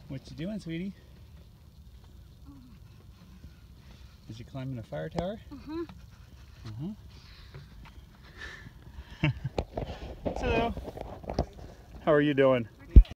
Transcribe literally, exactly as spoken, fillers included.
What you doing, sweetie? Did you climb in a fire tower? Uh-huh. Uh-huh. Hello. How are you doing?